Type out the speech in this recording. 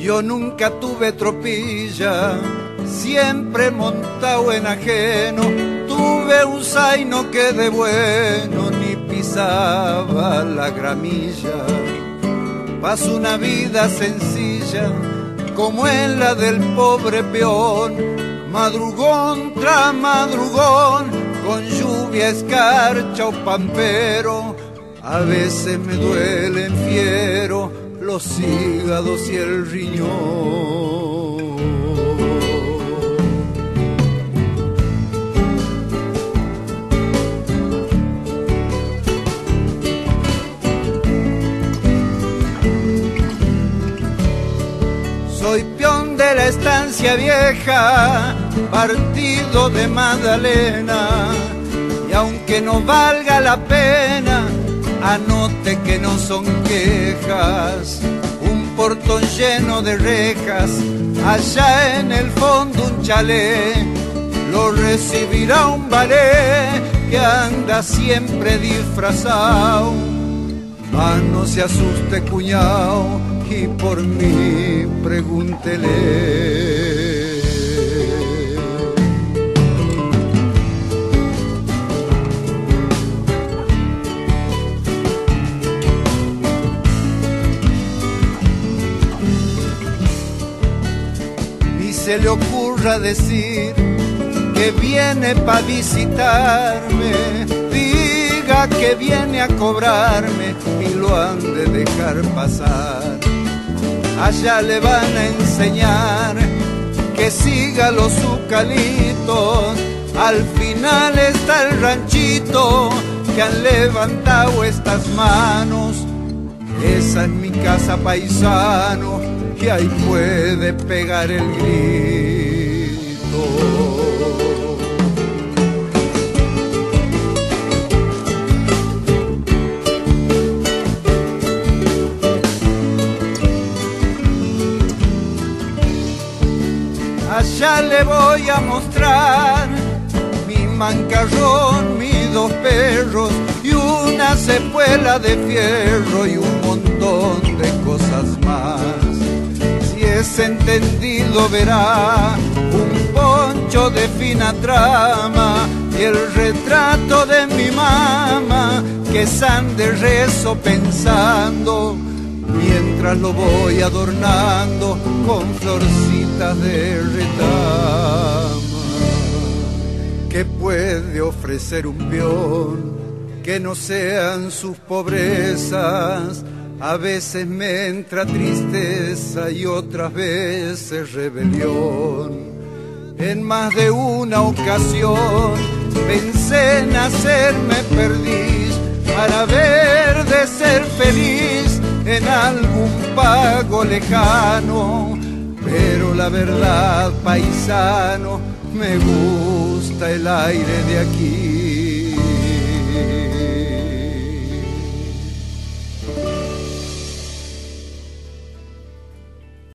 Yo nunca tuve tropilla, siempre montado en ajeno. Tuve un zaino que de bueno ni pisaba la gramilla. Paso una vida sencilla como en la del pobre peón, madrugón tras madrugón, con lluvia, escarcha o pampero. A veces me duelen fiero los hígados y el riñón. Soy peón de la estancia vieja, partido de Magdalena, y aunque no valga la pena, anote que no son quejas. Un portón lleno de rejas, allá en el fondo un chalet, lo recibirá un ballet que anda siempre disfrazado. Mas no se asuste, cuñao, y por mí pregúntele. Ni se le ocurra decir que viene pa' visitarme, diga que viene a cobrarme y lo han de dejar pasar. Allá le van a enseñar que siga los zucalitos, al final está el ranchito que han levantado estas manos. Esa es mi casa, paisano, y ahí puede pegar el grito. Allá le voy a mostrar mi mancarrón, mis dos perros y una cepuela de fierro y un montón de cosas más. Si es entendido verá un poncho de fina trama y el retrato de mi mamá que san de rezo pensando, mientras lo voy adornando con florcitas de retama. ¿Qué puede ofrecer un peón que no sean sus pobrezas? A veces me entra tristeza y otras veces rebelión. En más de una ocasión pensé en hacerme perdiz para ver de ser feliz en algún pago lejano, pero la verdad, paisano, me gusta el aire de aquí.